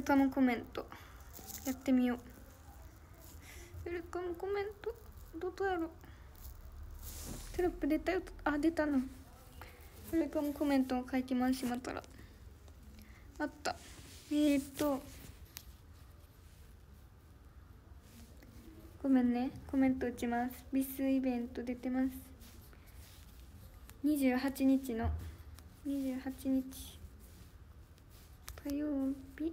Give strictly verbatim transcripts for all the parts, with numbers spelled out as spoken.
カムコメントやってみよう。ウェルカムコメントどうやろう。テロップ出たよ。あ、出たな。ウェルカムコメントを書いてます。しまったらあった。えー、っとごめんね、コメント打ちます。ビスイベント出てます。にじゅうはちにちのにじゅうはちにち火曜日い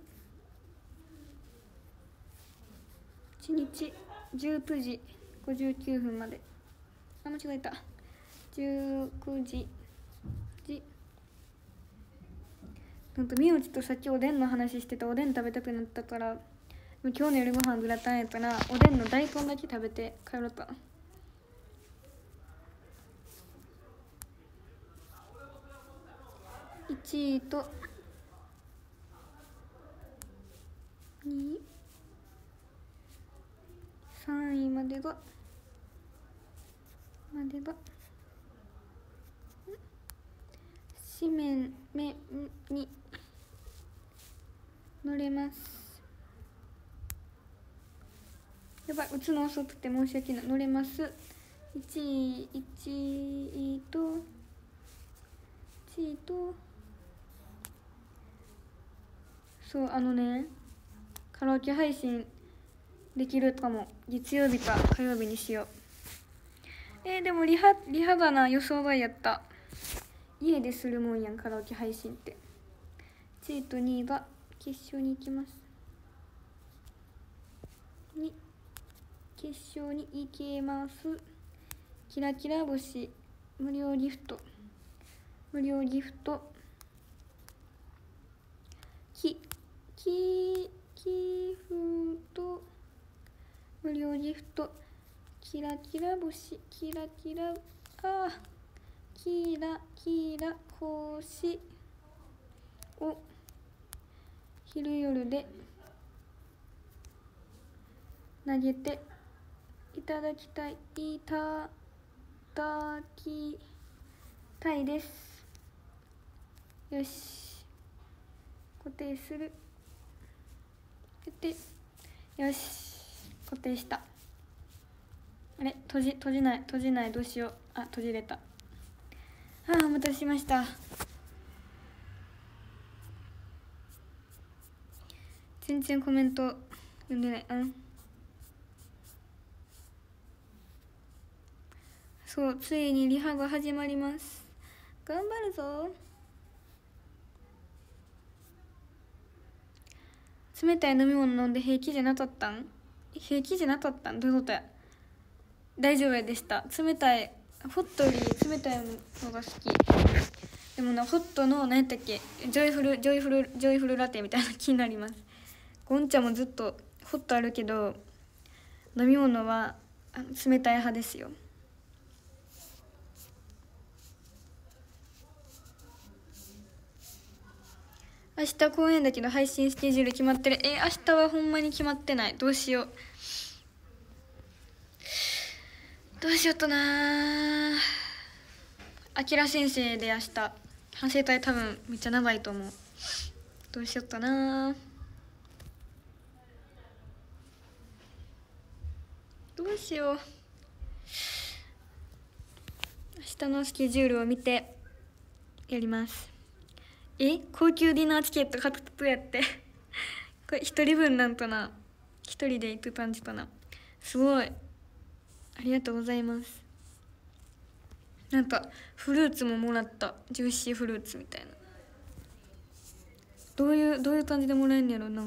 ちにちじゅうくじごじゅうきゅうふんまで、あ、間違えた、じゅうくじじなんとみおちとさっきおでんの話してた。おでん食べたくなったから、今日の夜ご飯グラタンやったらおでんの大根だけ食べて帰ろうか。いちいとにいさんいまでがまでが紙面目に乗れます。やばい、打つの遅くて申し訳ない。乗れます。いちいいちいといちいとそう、あのね、カラオケ配信できるかも。月曜日か火曜日にしよう。えー、でもリハリハだな。予想外やった。家でするもんやん、カラオケ配信って。いちいとにいが決勝に行きます。に決勝に行けます。キラキラ星無料ギフト無料ギフトきき寄付と無料ギフトキラキラ星キラキラあキラキラ星を昼夜で投げていただきたいいただきたいです。よし、固定する。でよし、固定した。あれ、閉じ閉じない閉じない、どうしよう。あ、閉じれた。あー、お待たせしました。全然コメント読んでない。うん、そう、ついにリハが始まります。頑張るぞ。冷たい飲み物飲んで平気じゃなかったん平気じゃなかったんどういうことや。大丈夫でした。冷たいホットより冷たいのが好き。でもな、ホットの何やったっけ、ジョイフルジョイフルジョイフルラテみたいな気になります。ゴンちゃんもずっとホットあるけど、飲み物は冷たい派ですよ。明日公演だけど配信スケジュール決まってる。えー、明日はほんまに決まってない。どうしようどうしようとな。あきら先生で明日反省会多分めっちゃ長いと思う。どうしようとな。どうしよう。明日のスケジュールを見てやります。え、高級ディナーチケット買ったやってこれ一人分なんとな。一人で行く感じかな。すごい、ありがとうございます。なんかフルーツももらった。ジューシーフルーツみたいな。どういうどういう感じでもらえんやろな。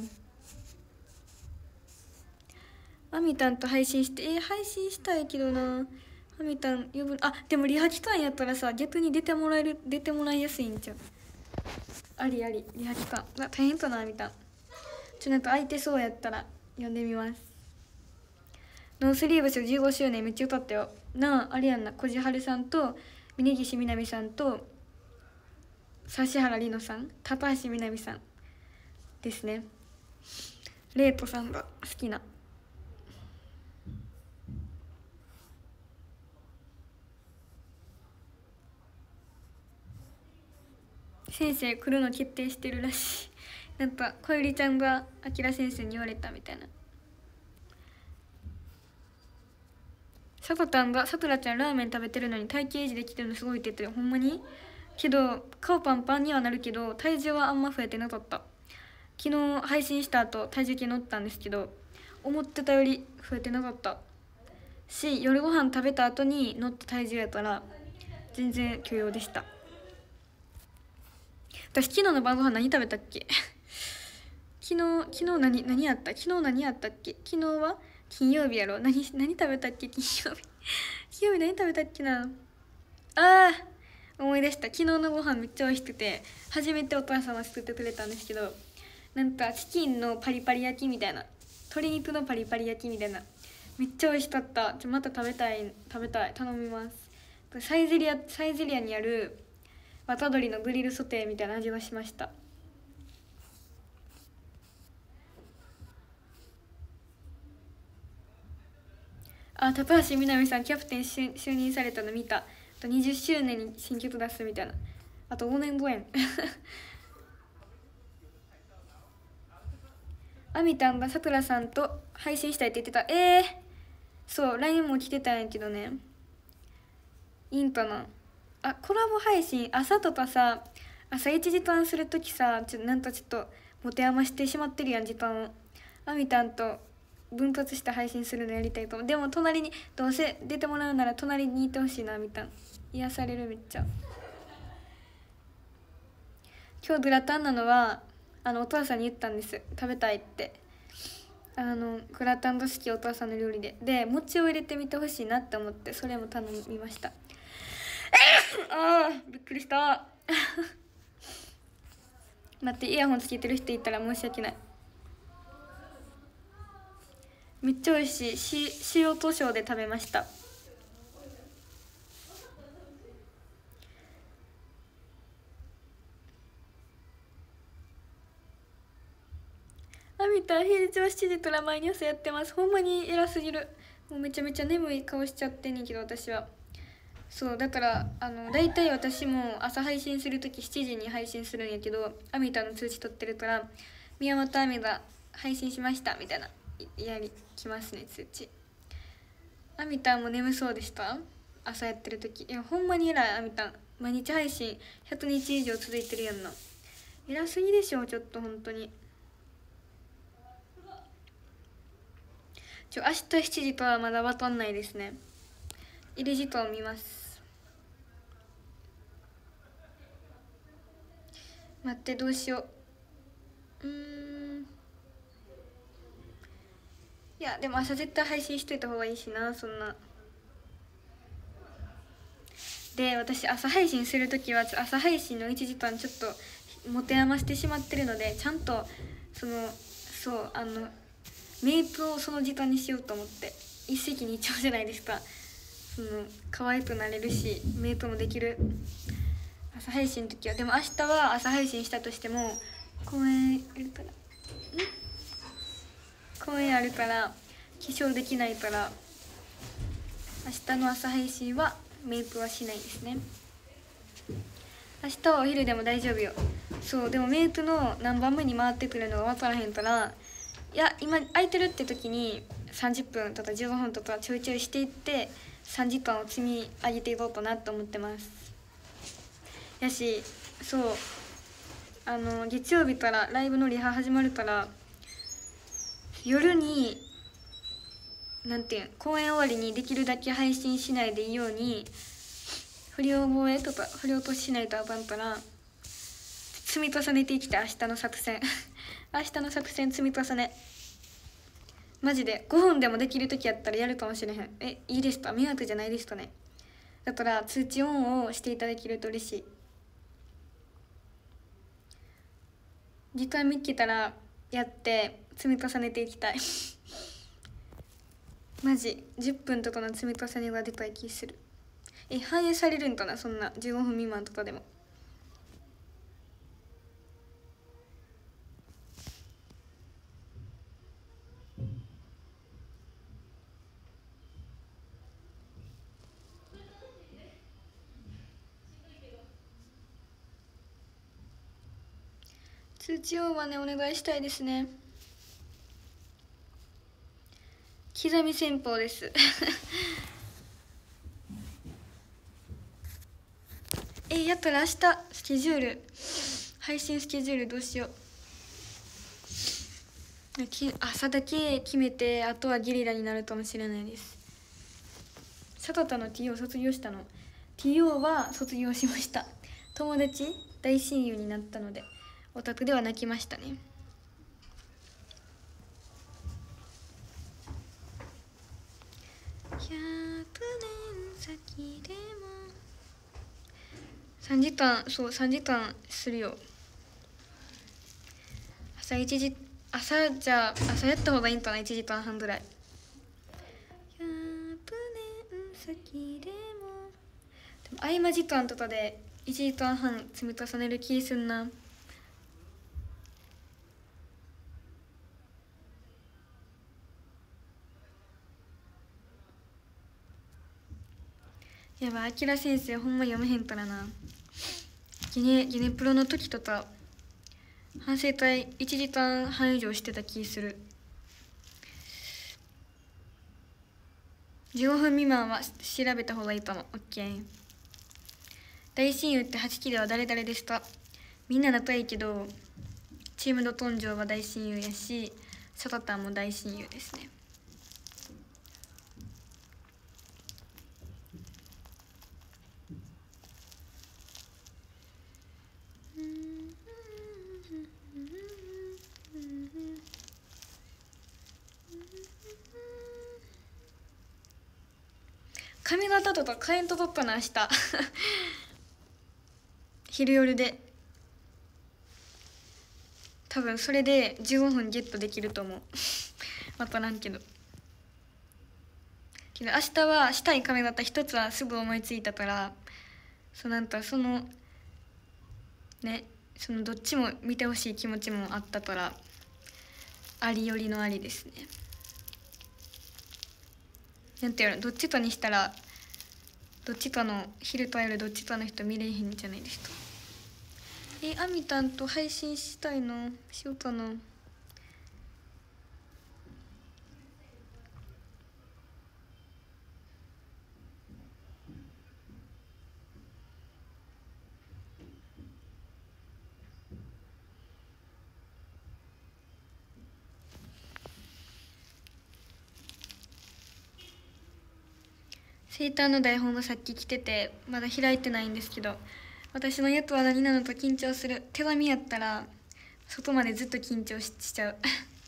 あみたんと配信して、えー、配信したいけどな。あみたん呼ぶ。あ、でもリハ期間やったらさ、逆に出てもらえる出てもらいやすいんちゃう。ありあり、リハ期間大変かな。あみたんちょ、なんか空いてそうやったら呼んでみます。ノースリーブスじゅうごしゅうねんめっちゃ歌ったよなあ。あれやんな、こじはるさんと峯岸みなみさんと指原莉乃さん、高橋みなみさんですね。レイトさんが好きな。先生来るの決定してるらしい。 なんか小百合ちゃんがあきら先生に言われたみたいな。さとたんが「さとらちゃんラーメン食べてるのに体型維持できてるのすごい」って言ってる。ほんまに？けど顔パンパンにはなるけど体重はあんま増えてなかった。昨日配信した後体重計乗ったんですけど思ってたより増えてなかったし、夜ご飯食べた後に乗った体重やったら全然許容でした。私昨日の晩ご飯何食べたっけ昨日昨日何何やった昨日何やったっけ昨日は金曜日やろ。何何食べたっけ金曜日金曜日何食べたっけなあー思い出した。昨日のご飯めっちゃ美味しくて初めてお母さんは作ってくれたんですけど、なんかチキンのパリパリ焼きみたいな、鶏肉のパリパリ焼きみたいな、めっちゃ美味しかった。ちょまた食べたい食べたい頼みます。サイゼリアサイゼリアにある渡鶏のグリルソテーみたいな味がしました。あ、高橋みなみさんキャプテン就任されたの見た。あとにじゅっしゅうねんに新曲出すみたいな。あとごねんごえんあみたんがさくらさんと配信したいって言ってた。えー、そう ライン も来てたんやけどね、いいんかなあ。コラボ配信朝とかさ、朝いちじかんするときさ、ちょなんとちょっと持て余してしまってるやん時間を。あみたんと分割して配信するのやりたいと思う。でも隣にどうせ出てもらうなら隣にいてほしいな。あみたん癒されるめっちゃ。今日グラタンなのはあのお父さんに言ったんです、食べたいって。あのグラタンが好き、お父さんの料理でで餅を入れてみてほしいなって思って、それも頼みましたあーびっくりした待って、イヤホンつけてる人いたら申し訳ない。めっちゃ美味しい。し塩と塩で食べました。あみた平日はしちじから毎朝やってます。ほんまに偉すぎる。もうめちゃめちゃ眠い顔しちゃってんねんけど私は。そうだからあの大体私も朝配信する時しちじに配信するんやけど、あみたの通知取ってるから「宮本あみが配信しました」みたいなやりきますね通知。あみたんも眠そうでした朝やってる時。いやほんまに偉い。あみたん毎日配信ひゃくにち以上続いてるやんな。偉すぎでしょちょっと本当に。ちょ明日しちじとはまだわかんないですね。入れ時間を見ます。待ってどうしよう。うーんいやでも朝絶対配信しといた方がいいしな。そんなで私朝配信する時は朝配信のいちじかんちょっと持て余してしまってるので、ちゃんとそのそうあのメイクをその時間にしようと思って。一石二鳥じゃないですか。その可愛くなれるしメイクもできる朝配信の時は。でも明日は朝配信したとしても公演あるから公演あるから化粧できないから、明日の朝配信はメイクはしないですね。明日はお昼でも大丈夫よ。そうでもメイクの何番目に回ってくるのが分からへんから、いや今空いてるって時にさんじゅっぷんとかじゅうごふんとかちょいちょいしていってさんじかんを積み上げていこうかなと思ってます。やしそうあの月曜日からライブのリハ始まるから夜になんていう公演終わりにできるだけ配信しないでいいように振り覚えとか振り落とししないとあかんから積み重ねていきたい。明日の作戦明日の作戦積み重ねマジでごふんでもできる時やったらやるかもしれへん。えいいですか迷惑じゃないですかね。だから通知オンをしていただけると嬉しい。時間見つけたらやって積み重ねていきたいマジじゅっぷんとかの積み重ねが出たい気する。え反映されるんかなそんなじゅうごふん未満とかでも。 通知オンはねお願いしたいですね。刻み戦法ですえやったら明日スケジュール配信スケジュールどうしよう。朝だけ決めてあとはゲリラになるかもしれないです。サトタの ティーオー 卒業したの。 ティーオー は卒業しました。友達大親友になったのでオタクでは泣きましたね。ひゃくねん先でもさんじかん、そうさんじかんするよ。朝いちじ朝じゃあ朝やった方がいいんかな。いちじかんはんぐらい。ひゃくねん先でもでも合間時間とかでいちじかんはん積み重ねる気すんな。やばい、あきら先生ほんま読めへんからな。ギネギネプロの時とか反省会いちじかんはん以上してた気する。じゅうごふん未満は調べた方がいいかも。 OK。 大親友ってはちきでは誰々ですか。みんな仲いいけどチームドトンジョーは大親友やしサタタンも大親友ですね。髪型とか変えんとこっかな明日昼夜で多分それでじゅうごふんゲットできると思う分からんけどけど明日はしたい髪型一つはすぐ思いついたから、そうなんかそのねそのどっちも見てほしい気持ちもあったからありよりのありですね。なんていうの、どっちかにしたらどっちかの昼と夜どっちかの人見れへんじゃないですか。えあみたんと配信したいのしようかな。セーターの台本がさっき来ててまだ開いてないんですけど、私の役は何なのか緊張する。手紙やったら外までずっと緊張 し, しちゃう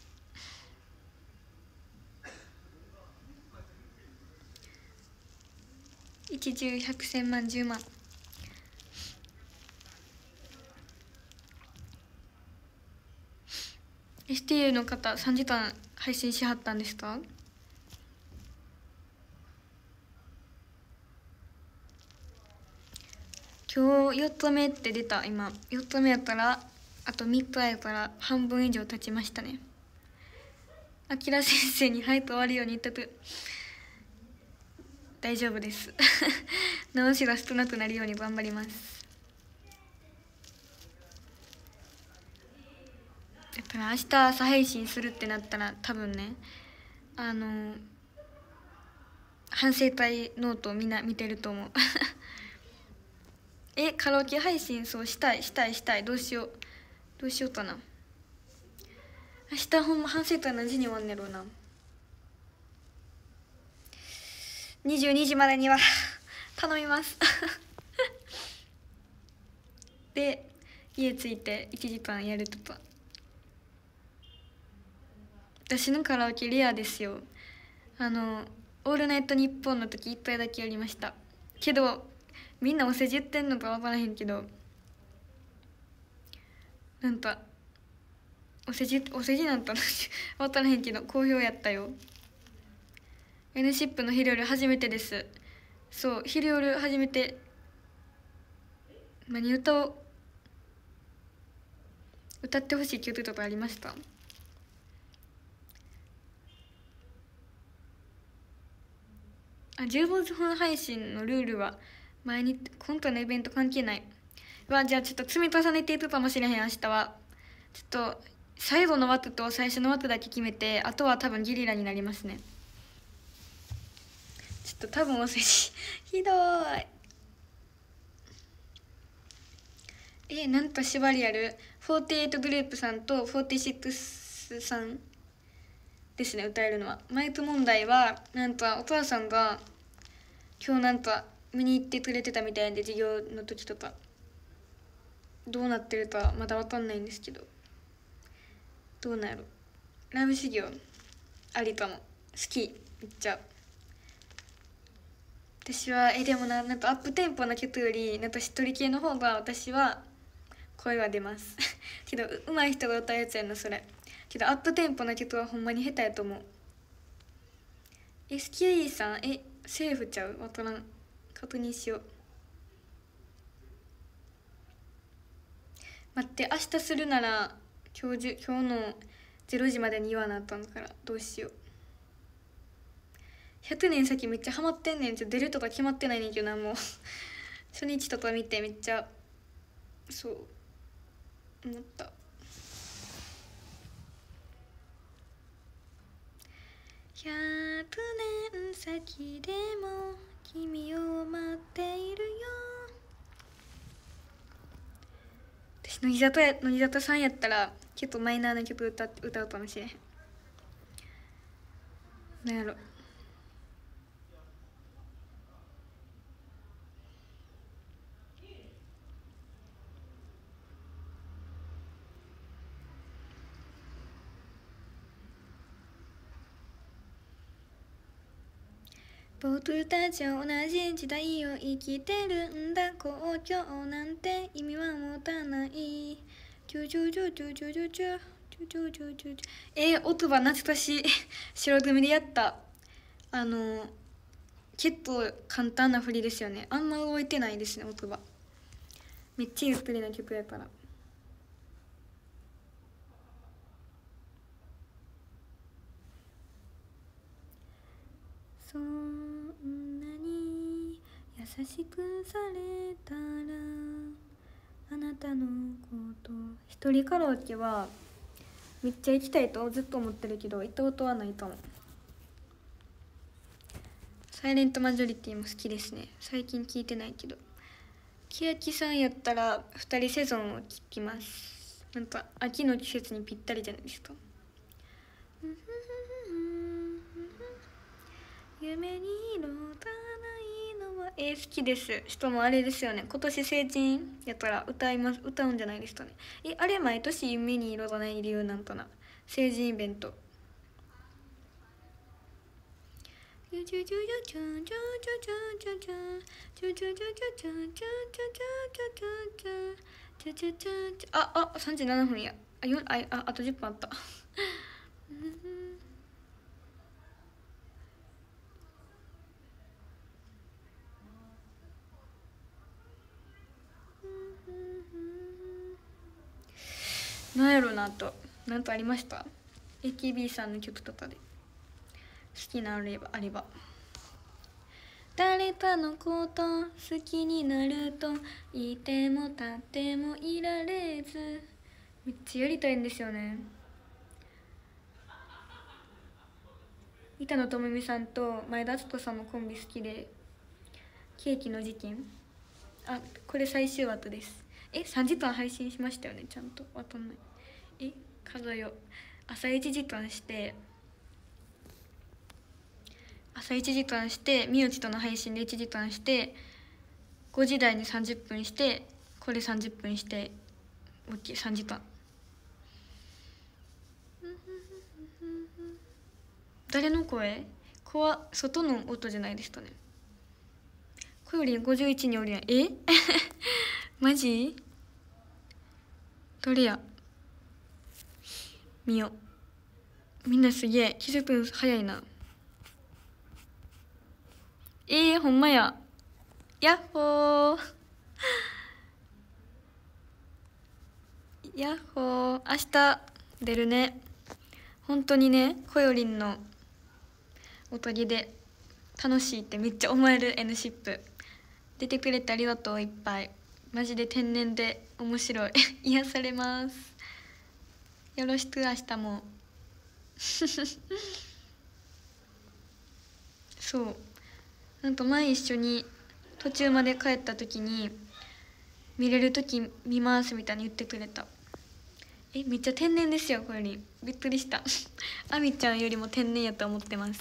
一十百千万十万 エスティーユー の方さんじかん配信しはったんですか。今日よっつめって出た。今よっつめやったらあとみっかやから半分以上経ちましたね。あきら先生に「はい」と終わるように言っとく。大丈夫です直しが少なくなるように頑張ります。だから明日朝配信するってなったら多分ねあの反省会ノートをみんな見てると思うえカラオケ配信そうしたいしたいしたい。どうしようどうしようかな。明日ほんま反省会何時に終わんねやろうな。にじゅうにじまでには頼みますで家着いていちじかんやるとか。私のカラオケレアですよ。あの「オールナイトニッポン」の時いっかいだけやりましたけどみんなお世辞言ってんのか分からへんけどなんかお世辞お世辞なんか分からへんけど好評やったよ。 N シップの昼夜初めてです。そう昼夜初めて。何歌を歌ってほしい曲とかありました？あじゅうごふん配信のルールは前にコントのイベント関係ないわ。じゃあちょっと積み重ねていくかもしれへん。明日はちょっと最後の枠と最初の枠だけ決めて、あとは多分ゲリラになりますね。ちょっと多分お世辞ひどい。えなんと縛りあるフォーティーエイトグループさんとフォーティーシックスさんですね、歌えるのは。マイク問題はなんとお父さんが今日なんと見に行ってくれてたみたいで、授業の時とかどうなってるかまだ分かんないんですけど、どうなんやろ。ラブ修行ありかも。好きめっちゃ。私はえでもな、なんかアップテンポな曲よりなんかしっとり系の方が私は声は出ますけど上手い人が歌うやつやなそれ。けどアップテンポな曲はほんまに下手やと思う。 エスキューイー さんえセーフちゃう？わからん、確認しよう。待って、明日するなら今日じゅ今日のれいじまでに言わなあったんだから、どうしよう。ひゃくねん先めっちゃハマってんねん。ちょ出るとか決まってないねんけどな、もう初日とか見てめっちゃそう思った。ひゃくねん先でも君を待っているよ。私乃木坂や乃木坂さんやったら結構マイナーな曲歌歌うかもしれへん。なんやろ。僕たちは同じ時代を生きてるんだ、公共なんて意味は持たない。チュチュチュチュチュチュチュチュチュチュチュチュ。えー、音羽懐かしい白組でやったあの結構簡単な振りですよね。あんま動いてないですね音羽。めっちゃゆっくりな曲やから。そんなに優しくされたらあなたのこと一人カラオケはめっちゃ行きたいとずっと思ってるけど行ったことはないかも。サイレントマジョリティも好きですね。最近聞いてないけど。欅さんやったら二人セゾンを聴きます。なんか秋の季節にぴったりじゃないですか。夢に彩らないのはえー、好きです。しかもあれですよね、今年成人やったら歌います歌うんじゃないですかね。えあれ毎年夢に彩らない理由なんかな、成人イベント。ああさんじゅうななふんや。あよあああとじゅっぷんあったなんやろなと。なんとありました エーケービー さんの曲とかで好きなあればあれば。誰かのこと好きになるといても立ってもいられず。めっちゃやりたいんですよね。板野友美さんと前田敦子さんのコンビ好きで。ケーキの事件、あこれ最終話です。えさんじかん配信しましたよねちゃんと。わかんない。え数えよう。朝いちじかんして朝いちじかんしてみゆきとの配信でいちじかんしてごじ台にさんじゅっぷんしてこれさんじゅっぷんして OK さんじかん。誰の声？怖外の音じゃないですかね。こよりんごじゅういちにおるやん。えマジ？どれや見よ。みんなすげえ気づくん早いな。えー、ほんまや。やっほーやっほー。明日出るね。本当にね、こよりんのおかげで楽しいってめっちゃ思える N シップ出てくれてありがとう。いっぱいマジで天然で面白い癒されます。 よろしく明日もそうなんと前一緒に途中まで帰った時に見れる時見ますみたいに言ってくれた。えめっちゃ天然ですよこれにびっくりしたあみちゃんよりも天然やと思ってます。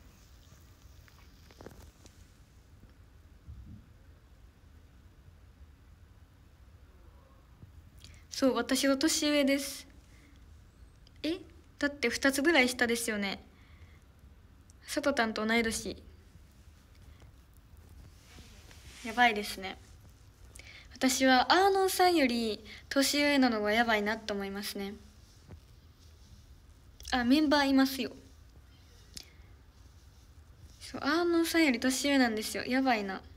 そう私は年上です。えだってふたつぐらい下ですよね。さとたんと同い年。やばいですね。私はアーノンさんより年上なのがやばいなと思いますね。あメンバーいますよ。そうアーノンさんより年上なんですよ。やばいな。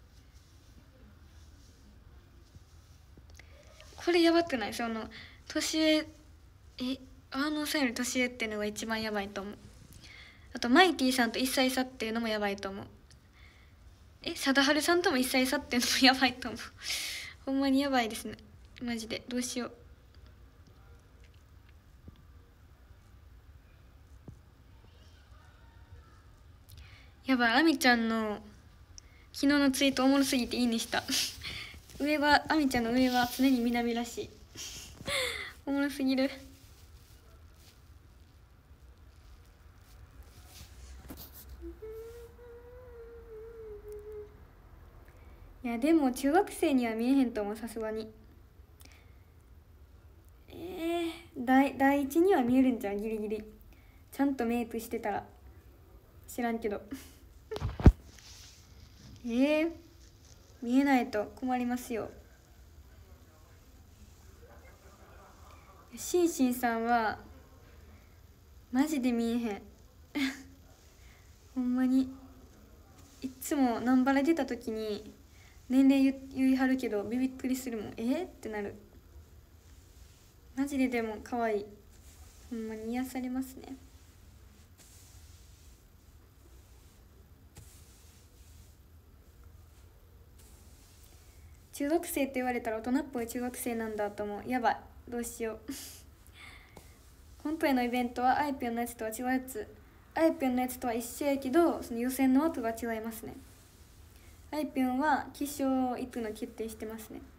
これやばくない？その年上えアーノンさんより年上っていうのが一番やばいと思う。あとマイティさんといっさい差っていうのもやばいと思う。え貞治さんともいっさい差っていうのもやばいと思うほんまにやばいですねマジで。どうしよう。やばいあみちゃんの昨日のツイートおもろすぎていいねした上はあみちゃんの上は常に南らしいおもろすぎる。いやでも中学生には見えへんと思うさすがに。えー、第第一には見えるんちゃうギリギリちゃんとメイクしてたら。知らんけどえー、見えないと困りますよ。シンシンさんはマジで見えへんほんまにいっつも南原出た時に年齢言言い張るけどびっくりするもん。えー、ってなるマジで。でも可愛いほんまに癒されますね。中学生って言われたら大人っぽい中学生なんだと思う。やばいどうしよう本編のイベントはあいぴょんのやつとは違うやつ。あいぴょんのやつとは一緒やけどその予選の枠が違いますね。あいぴょんは決勝行くの決定してますね。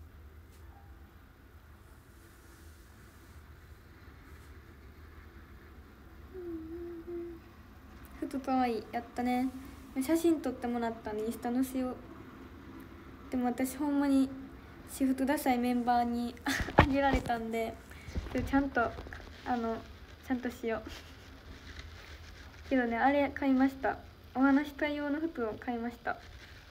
ふとかわいいやったね。写真撮ってもらったんでインスタ載せよう。でも私ほんまにシフトダサいメンバーにあげられたんでちゃんとあのちゃんとしようけどねあれ買いました。お話し会用の服を買いました。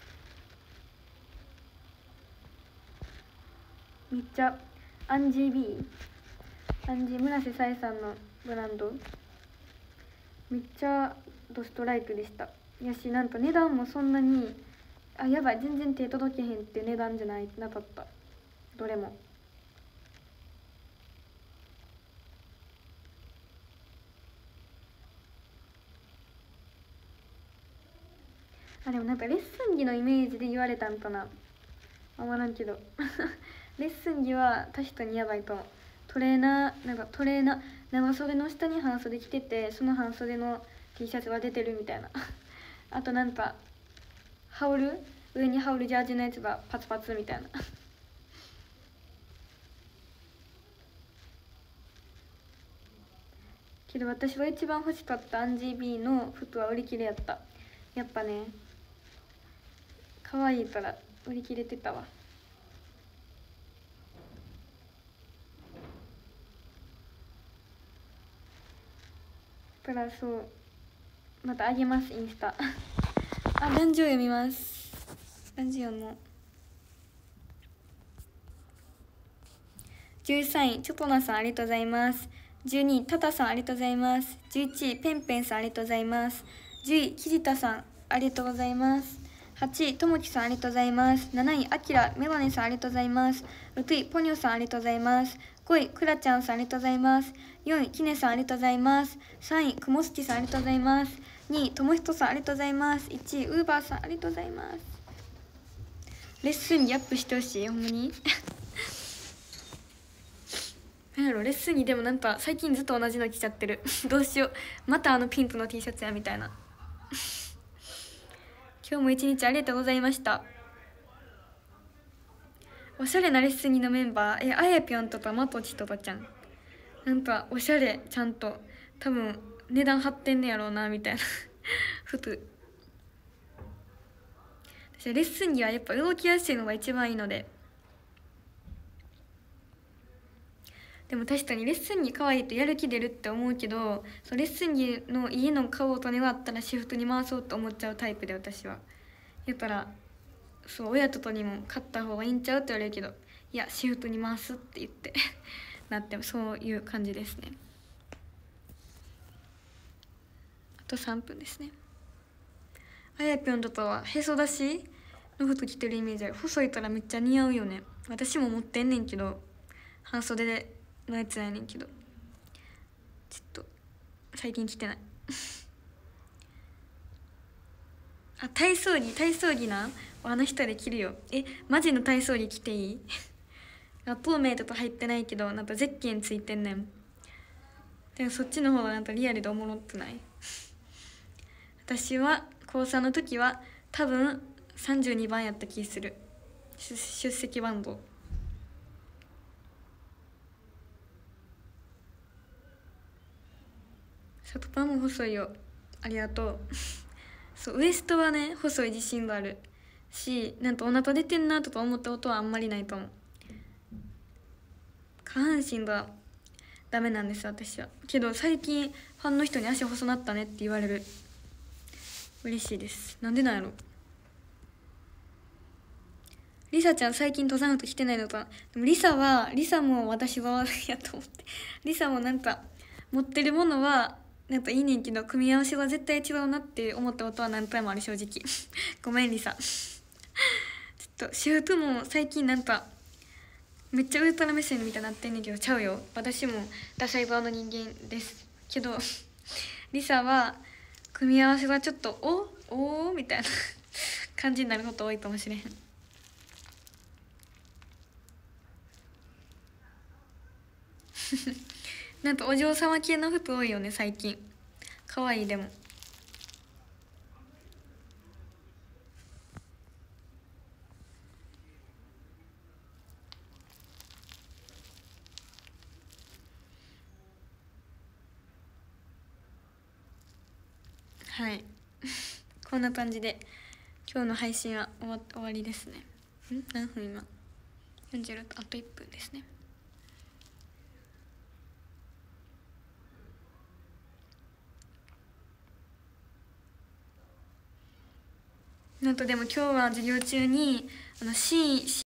めっちゃアンジー B アンジー村瀬紗恵さんのブランドめっちゃドストライクでした。やしなんと値段もそんなにあやばい全然手届けへんっていう値段じゃないなかったどれも。あでもなんかレッスン着のイメージで言われたんかなあんまらんけどレッスン着は確かにやばいと思う。トレーナーなんかトレーナー長袖の下に半袖着ててその半袖の T シャツが出てるみたいなあとなんか羽織る上に羽織るジャージのやつがパツパツみたいなけど私は一番欲しかったアンジー B の服は売り切れやった。やっぱね可愛いから売り切れてたわ。だからそうまたあげますインスタあランジオ読みます。ランジオのじゅうさんいチョコナさんありがとうございます。じゅうにいタタさんありがとうございます。じゅういちいペンペンさんありがとうございます。じゅういキジタさんありがとうございます。はちいともきさんありがとうございます。なないあきらメガネさんありがとうございます。ろくいポニョさんありがとうございます。ごいクラちゃんさんありがとうございます。よんいきねさんありがとうございます。さんいくもすきさんありがとうございます。にいともひとさんありがとうございます。いちいウーバーさんありがとうございます。レッスンにアップしてほしいほんまになんやろレッスンにでもなんか最近ずっと同じの着ちゃってるどうしようまたあのピンクの T シャツやみたいな今日も一日ありがとうございました。おしゃれなレッスンにのメンバーえあやぴょんとかまとちとかちゃんなんかおしゃれちゃんと多分値段張ってんねやろうなみたいな服私レッスン着はやっぱ動きやすいのが一番いいので。でも確かにレッスン着可愛いとやる気出るって思うけどそうレッスン着の家の買おうと願ったらシフトに回そうと思っちゃうタイプで私はやったらそう親ととにも買った方がいいんちゃうって言われるけどいやシフトに回すって言ってなってもそういう感じですね。あとさんぷんですね。あやぴょんとかはへそ出しの服着てるイメージある。細いからめっちゃ似合うよね。私も持ってんねんけど半袖でのやつやねんけどちょっと最近着てないあ体操着体操着なあの人で着るよ。えマジの体操着着ていい透明とか入ってないけどなんかゼッケンついてんねん。でもそっちの方がなんかリアルでおもろくない私は高さんの時は多分さんじゅうにばんやった気する出席番号。外パンも細いよありがとうそうウエストはね細い自信があるしなんとお腹出てんなとか思ったことはあんまりないと思う。下半身がダメなんです私はけど最近ファンの人に足細なったねって言われる。嬉しいです。なんでなんやろ。リサちゃん最近登山服着てないのか。でもリサはリサも私はやと思ってリサもなんか持ってるものはなんかいいねんけど組み合わせは絶対違うなって思ったことは何回もある正直ごめんリサちょっとシフトも最近なんかめっちゃウルトラ目線みたいになってんねんけどちゃうよ私もダサい側の人間ですけどリサは組み合わせがちょっとおおーみたいな感じになること多いかもしれへんなんかお嬢様系の服多いよね最近可愛いでもはいこんな感じで今日の配信は終わ終わりですね。ん何分今よんじゅうろくあといっぷんですね。なんとでも今日は授業中にあの C